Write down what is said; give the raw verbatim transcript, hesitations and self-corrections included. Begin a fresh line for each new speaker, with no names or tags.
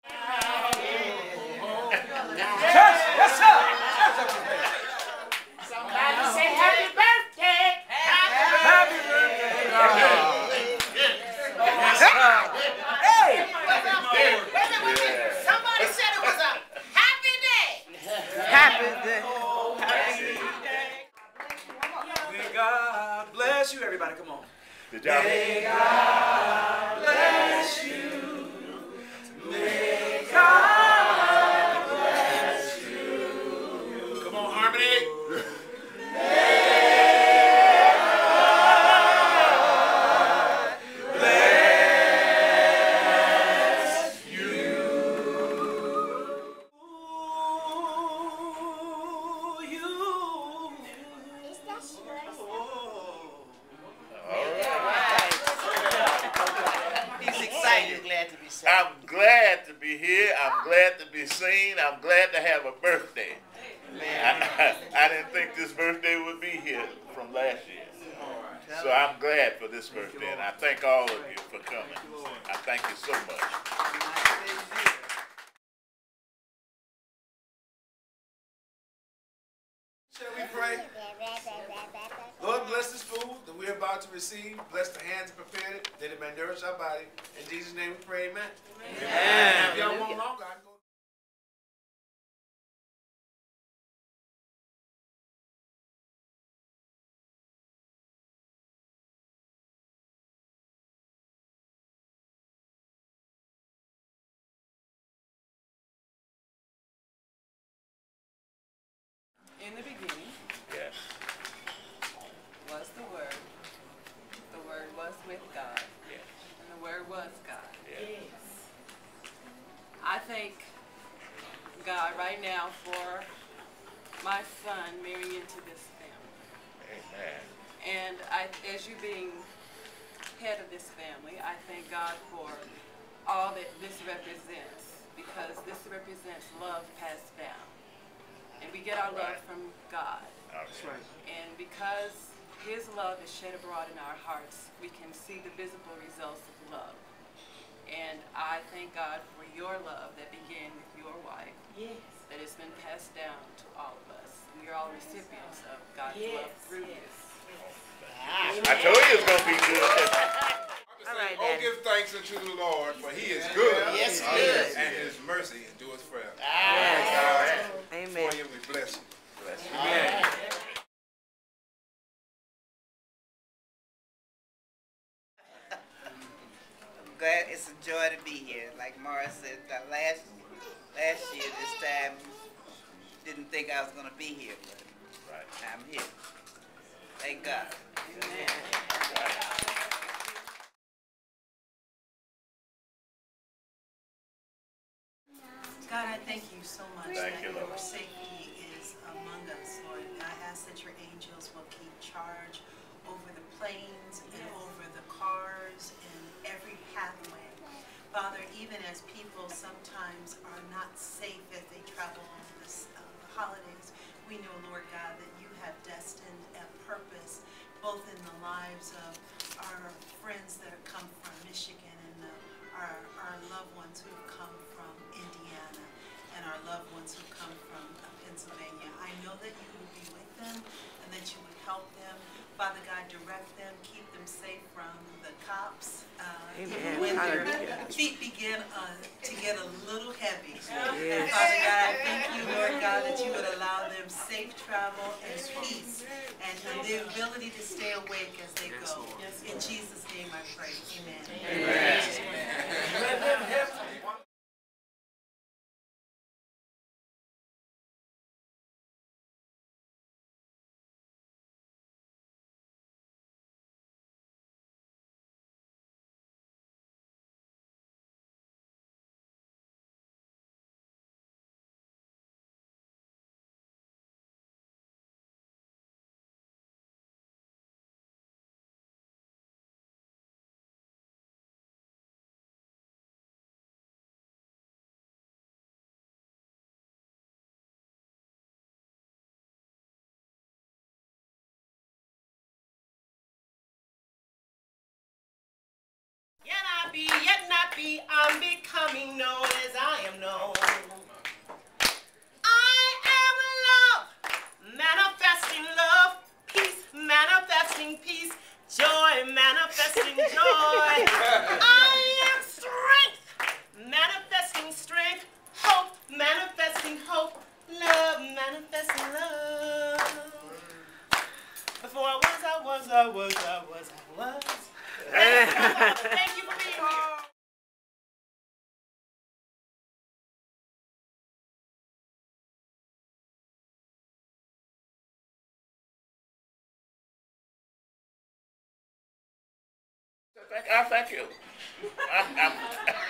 Church, yes, sir.
Somebody say happy birthday.
Happy birthday. Hey.
Somebody said it was a happy day.
Happy day.
May God bless you, everybody. Come on.
Good job.
May God bless you. May God bless you.
Come on, Harmony.
He's excited. Glad to be saved.
I'm glad to be here. I'm glad to be seen. I'm glad to have a birthday. I, I didn't think this birthday would be here from last year. So I'm glad for this birthday, and I thank all of you for coming. I thank you so much.
Shall we pray? Lord, bless this food that we're about to receive. Bless the hands that prepared it, that it may nourish our body. In Jesus' name we pray, amen. Amen. If y'all want longer, I can go.
In the beginning
Yes.
was the Word. The Word was with God.
Yes.
And the Word was God.
Yes.
I thank God right now for my son marrying into this family.
Amen.
And I, as you being head of this family, I thank God for all that this represents, because this represents love passed down. And we get our love
Right.
from God.
That's right.
And because His love is shed abroad in our hearts, we can see the visible results of love. And I thank God for your love that began with your wife.
Yes.
That has been passed down to all of us. We are all recipients of God's
Yes,
love through
yes.
you.
I told you it was going to be good.
All right,
Oh,
Daddy.
give thanks unto the Lord, for he is good.
Yes, he is.
And his mercy endures forever.
Yes.
God,
Amen.
for him we bless you.
Bless you.
Amen.
I'm glad. It's a joy to be here. Like Mara said, uh, last last year this time, didn't think I was going to be here, but
Right.
I'm here. Thank God.
God, I thank you so much
Thank
that
you,
your
Lord.
safety is among us, Lord. And I ask that your angels will keep charge over the planes and over the cars and every pathway. Father, even as people sometimes are not safe as they travel on this uh, holidays, we know, Lord God, that you have destined a purpose both in the lives of our friends that have come from Michigan and uh, our, our loved ones who have come from Indiana and our loved ones who come from uh, Pennsylvania. I know that you will be with them and that you would help them. Father God, direct them, keep them safe from the cops. Uh,
Amen.
when their
Hallelujah.
feet begin uh, to get a little heavy. And
Yes.
Father God, I thank you, Lord God, that you would allow them safe travel and peace and the ability to stay awake as they go. In Jesus' name I pray. Amen.
Amen.
happy I'm becoming known as I am known. I am love, manifesting love, peace, manifesting peace, joy, manifesting joy. I am strength, manifesting strength, hope, manifesting hope, love, manifesting love. Before I was, I was, I was, I was, I was. Thank you for being here.
Thank, I thank you. I, I'm,